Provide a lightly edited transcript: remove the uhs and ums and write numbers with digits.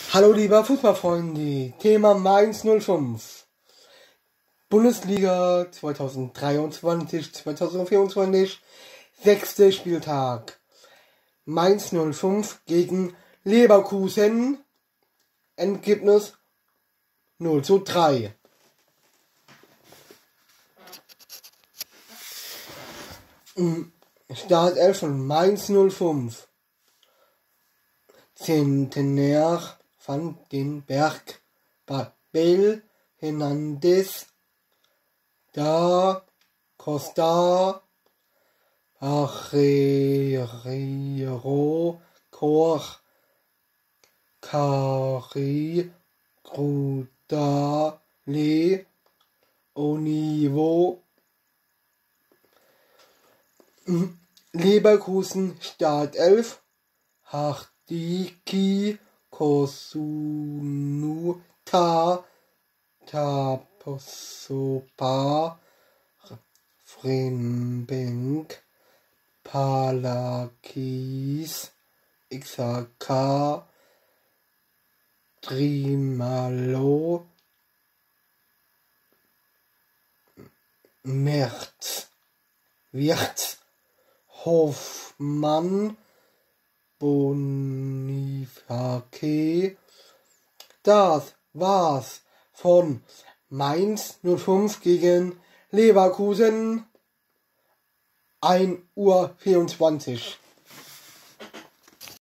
Hallo lieber Fußballfreunde, Thema Mainz 05. Bundesliga 2023-2024, 6. Spieltag. Mainz 05 gegen Leverkusen, Endergebnis 0:3. Startelf von Mainz 05. Centenaire van den Berg, Babel Hernandez, Da Costa, Arreiro, Koch, Kari, Gruda, Le, Onivo. Leverkusen Startelf, Hardiki, Kosunu, Taposopa, Frembenk, Palakis, Xhaka, Trimalo, Wirtz, Hoffmann, Boniface. Das war's von Mainz 05 gegen Leverkusen, 1:24 Uhr.